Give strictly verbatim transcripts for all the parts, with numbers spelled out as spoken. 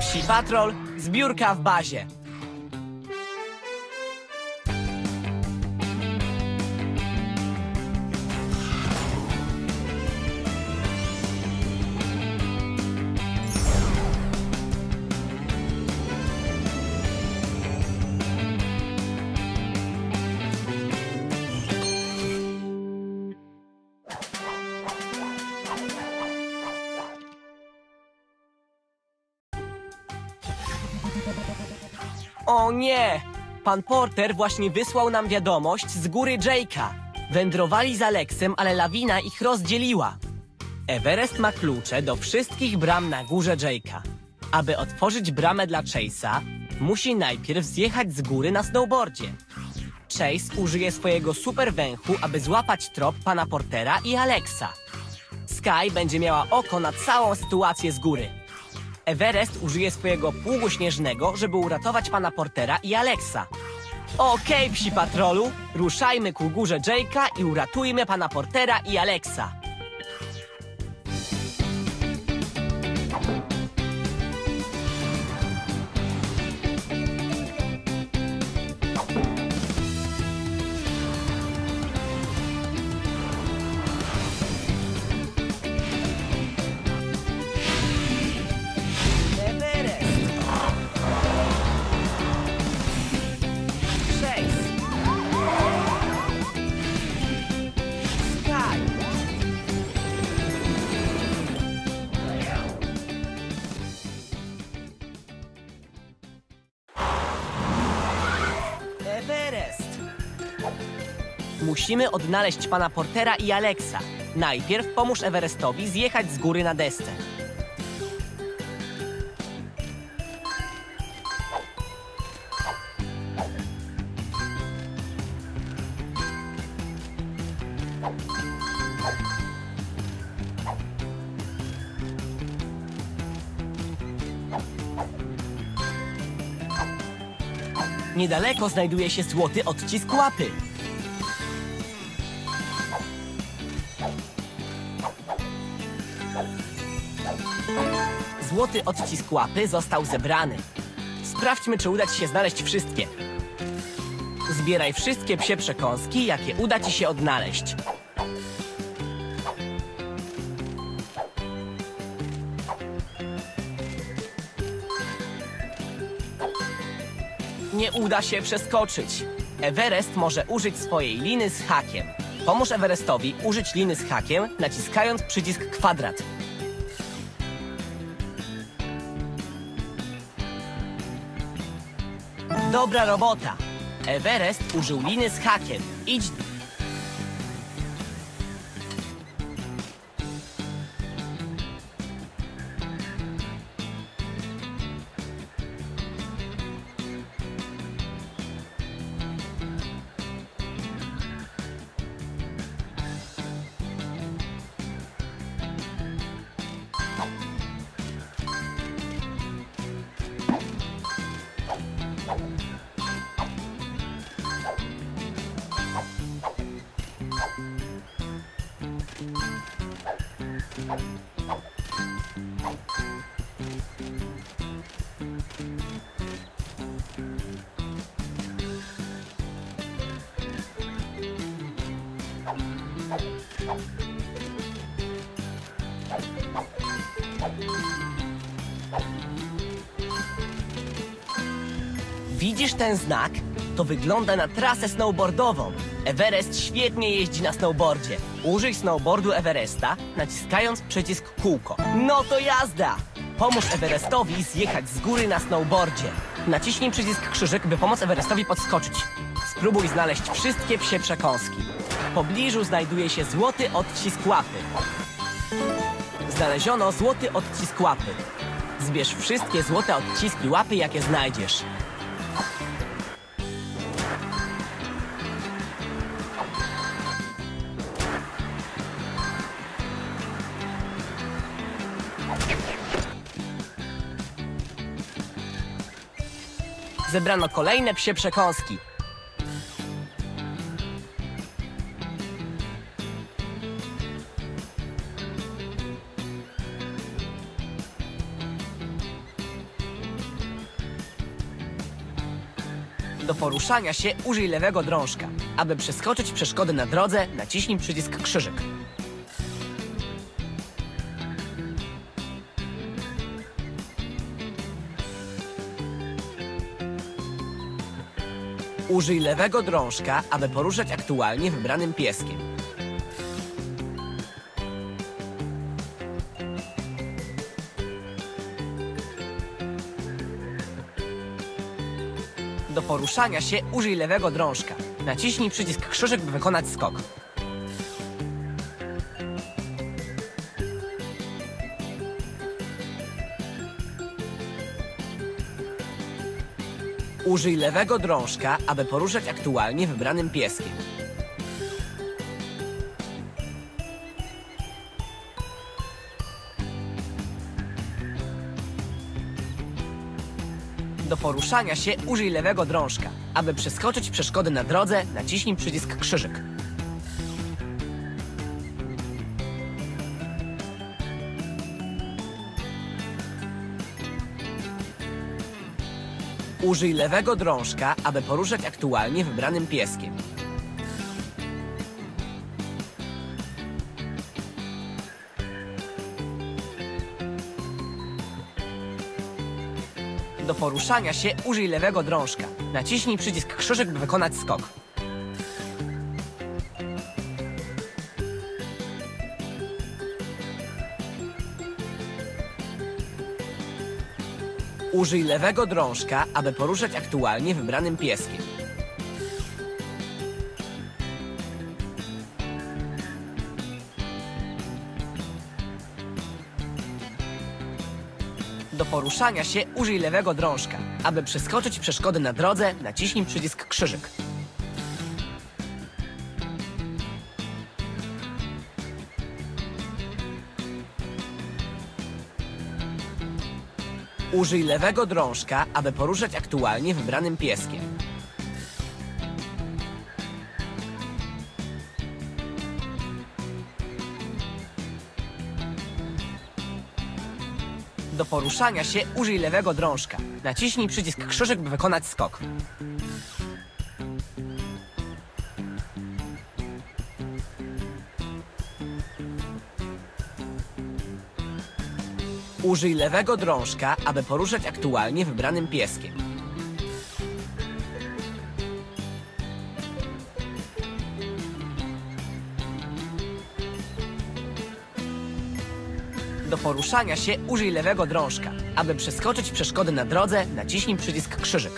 Psi Patrol, zbiórka w bazie. O nie! Pan Porter właśnie wysłał nam wiadomość z góry Jake'a. Wędrowali z Alexem, ale lawina ich rozdzieliła. Everest ma klucze do wszystkich bram na górze Jake'a. Aby otworzyć bramę dla Chase'a, musi najpierw zjechać z góry na snowboardzie. Chase użyje swojego super węchu, aby złapać trop pana Portera i Alexa. Sky będzie miała oko na całą sytuację z góry. Everest użyje swojego pługu śnieżnego, żeby uratować pana Portera i Alexa. Okej, Psi Patrolu, ruszajmy ku górze Jake'a i uratujmy pana Portera i Alexa. Musimy odnaleźć pana Portera i Alexa. Najpierw pomóż Everestowi zjechać z góry na desce. Niedaleko znajduje się złoty odcisk łapy. Złoty odcisk łapy został zebrany. Sprawdźmy, czy uda ci się znaleźć wszystkie. Zbieraj wszystkie psie przekąski, jakie uda ci się odnaleźć. Nie uda się przeskoczyć. Everest może użyć swojej liny z hakiem. Pomóż Everestowi użyć liny z hakiem, naciskając przycisk kwadrat. Dobra robota! Everest użył liny z hakiem. Idź... Widzisz ten znak? To wygląda na trasę snowboardową. Everest świetnie jeździ na snowboardzie. Użyj snowboardu Everesta, naciskając przycisk kółko. No to jazda! Pomóż Everestowi zjechać z góry na snowboardzie. Naciśnij przycisk krzyżyk, by pomóc Everestowi podskoczyć. Spróbuj znaleźć wszystkie psie przekąski. W pobliżu znajduje się złoty odcisk łapy. Znaleziono złoty odcisk łapy. Zbierz wszystkie złote odciski łapy, jakie znajdziesz. Zebrano kolejne psie przekąski. Do poruszania się użyj lewego drążka. Aby przeskoczyć przeszkody na drodze, naciśnij przycisk krzyżyk. Użyj lewego drążka, aby poruszać aktualnie wybranym pieskiem. Do poruszania się użyj lewego drążka. Naciśnij przycisk krzyżyk, by wykonać skok. Użyj lewego drążka, aby poruszać aktualnie wybranym pieskiem. Do poruszania się użyj lewego drążka. Aby przeskoczyć przeszkody na drodze, naciśnij przycisk krzyżyk. Użyj lewego drążka, aby poruszać aktualnie wybranym pieskiem. Do poruszania się użyj lewego drążka. Naciśnij przycisk krzyżyk, by wykonać skok. Użyj lewego drążka, aby poruszać aktualnie wybranym pieskiem. Do poruszania się użyj lewego drążka. Aby przeskoczyć przeszkody na drodze, naciśnij przycisk krzyżyk. Użyj lewego drążka, aby poruszać aktualnie wybranym pieskiem. Do poruszania się użyj lewego drążka. Naciśnij przycisk krzyżyk, by wykonać skok. Użyj lewego drążka, aby poruszać aktualnie wybranym pieskiem. Do poruszania się użyj lewego drążka. Aby przeskoczyć przeszkody na drodze, naciśnij przycisk krzyżyk.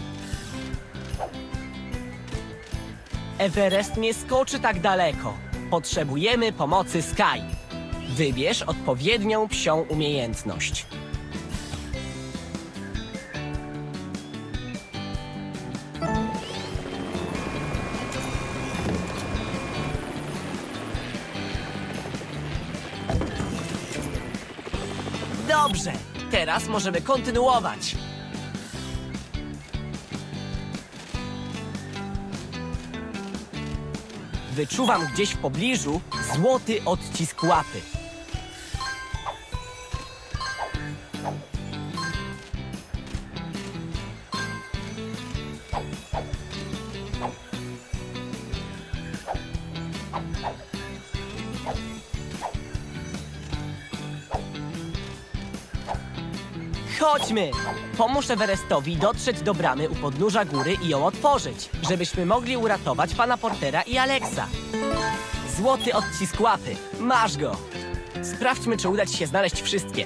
Everest nie skoczy tak daleko. Potrzebujemy pomocy Sky. Wybierz odpowiednią psią umiejętność. Dobrze, teraz możemy kontynuować. Wyczuwam gdzieś w pobliżu złoty odcisk łapy. Chodźmy! Pomóż Everestowi dotrzeć do bramy u podnóża góry i ją otworzyć, żebyśmy mogli uratować pana Portera i Alexa. Złoty odcisk łapy. Masz go! Sprawdźmy, czy uda ci się znaleźć wszystkie.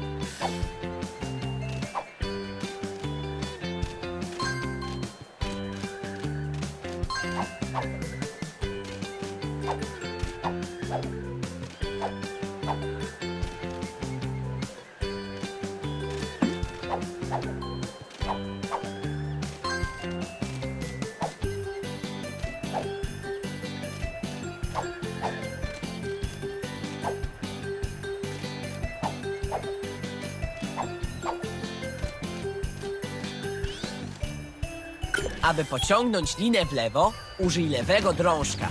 Aby pociągnąć linę w lewo, użyj lewego drążka.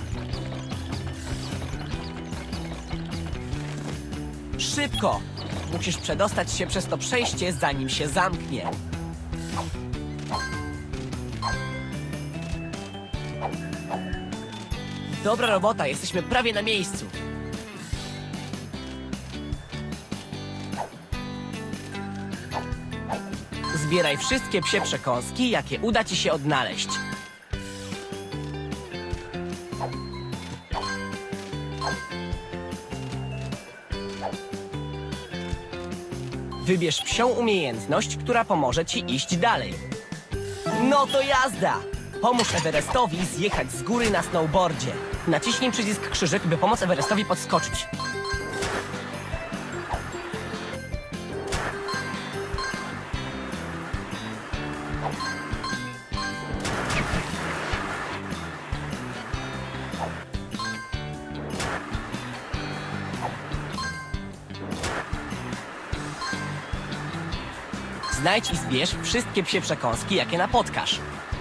Szybko! Musisz przedostać się przez to przejście, zanim się zamknie. Dobra robota, jesteśmy prawie na miejscu. Zbieraj wszystkie psie przekąski, jakie uda ci się odnaleźć. Wybierz psią umiejętność, która pomoże ci iść dalej. No to jazda! Pomóż Everestowi zjechać z góry na snowboardzie. Naciśnij przycisk krzyżyk, by pomóc Everestowi podskoczyć. Znajdź i zbierz wszystkie psie przekąski, jakie napotkasz.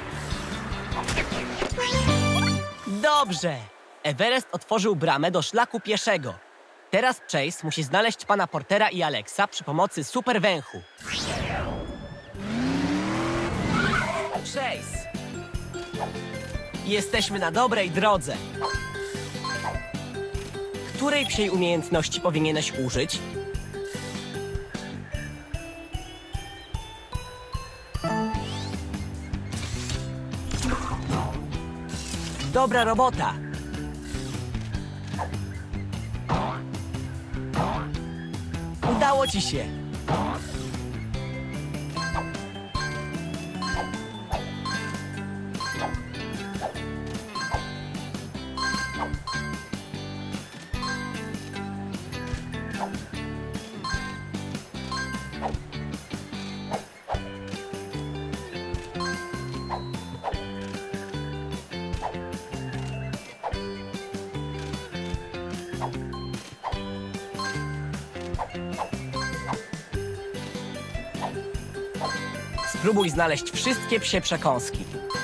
Dobrze! Everest otworzył bramę do szlaku pieszego. Teraz Chase musi znaleźć pana Portera i Alexa przy pomocy super węchu. Chase! Jesteśmy na dobrej drodze. Której psiej umiejętności powinieneś użyć? Dobra robota! Udało ci się! Spróbuj znaleźć wszystkie psie przekąski.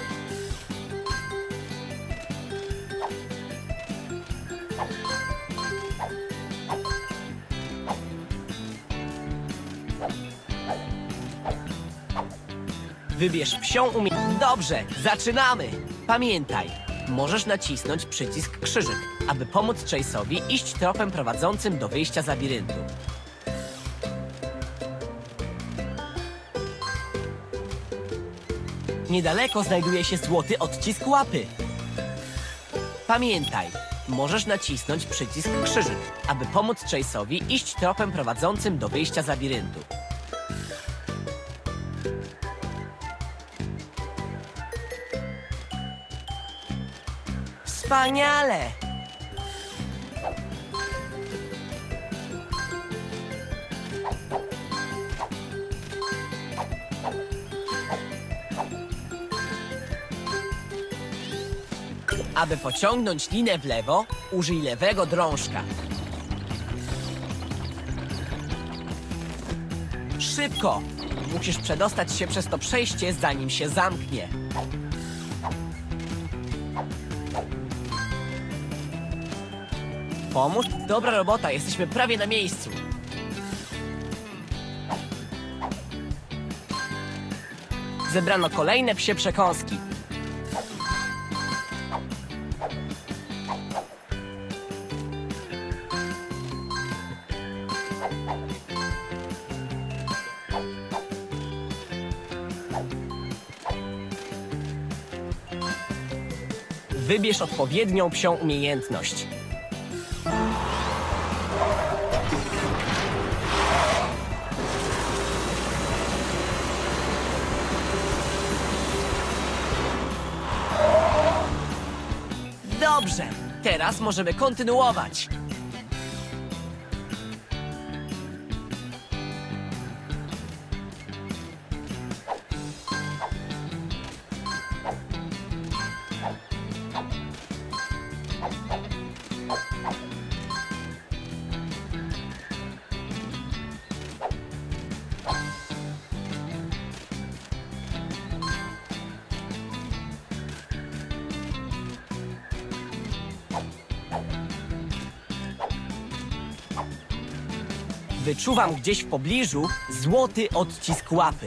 Wybierz psią umiejętność. Dobrze, zaczynamy! Pamiętaj, możesz nacisnąć przycisk krzyżyk, aby pomóc Chase'owi iść tropem prowadzącym do wyjścia z labiryntu. Niedaleko znajduje się złoty odcisk łapy. Pamiętaj, możesz nacisnąć przycisk krzyżyk, aby pomóc Chase'owi iść tropem prowadzącym do wyjścia z labiryntu. Wspaniale! Aby pociągnąć linę w lewo, użyj lewego drążka. Szybko! Musisz przedostać się przez to przejście, zanim się zamknie. Pomóż? Dobra robota, jesteśmy prawie na miejscu. Zebrano kolejne psie przekąski. Wybierz odpowiednią psią umiejętność. Dobrze, teraz możemy kontynuować. Wyczuwam gdzieś w pobliżu złoty odcisk łapy.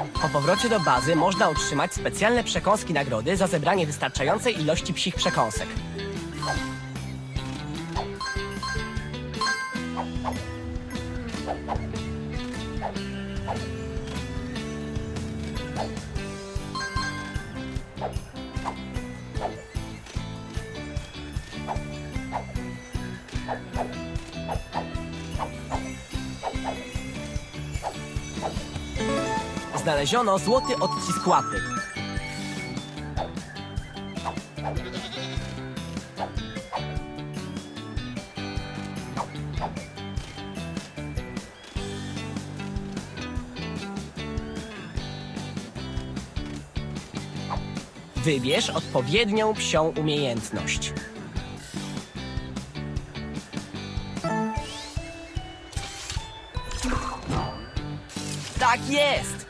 Po powrocie do bazy można otrzymać specjalne przekąski nagrody za zebranie wystarczającej ilości psich przekąsek. Znaleziono złoty odcisk łapy. Wybierz odpowiednią psią umiejętność. Tak jest!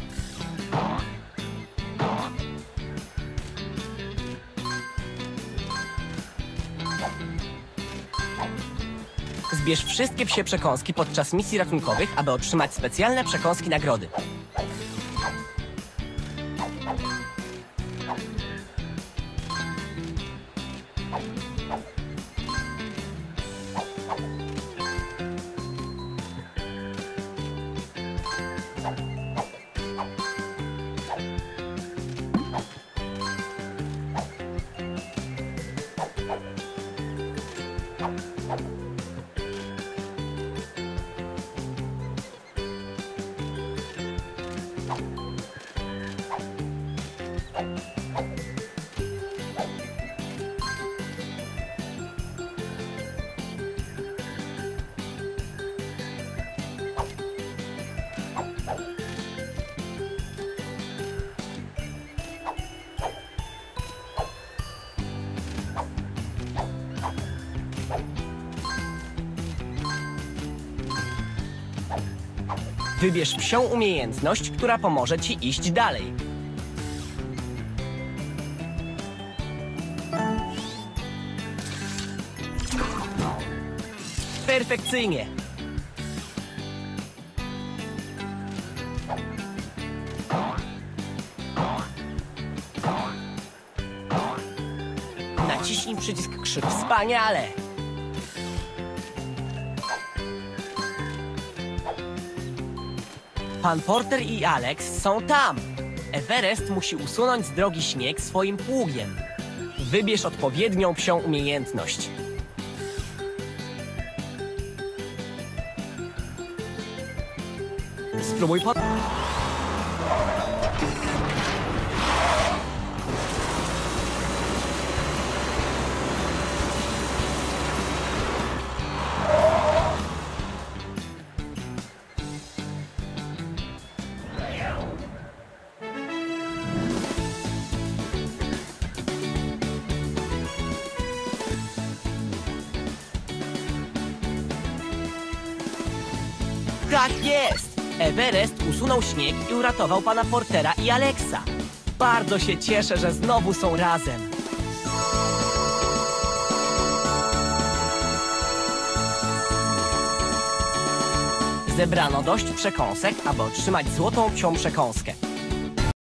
Zbierz wszystkie psie przekąski podczas misji ratunkowych, aby otrzymać specjalne przekąski nagrody. Wybierz psią umiejętność, która pomoże ci iść dalej. Perfekcyjnie! Naciśnij przycisk krzyk. Wspaniale! Pan Porter i Alex są tam. Everest musi usunąć z drogi śnieg swoim pługiem. Wybierz odpowiednią psią umiejętność. Spróbuj pod... Tak jest! Everest usunął śnieg i uratował pana Portera i Alexa. Bardzo się cieszę, że znowu są razem. Zebrano dość przekąsek, aby otrzymać złotą psią przekąskę.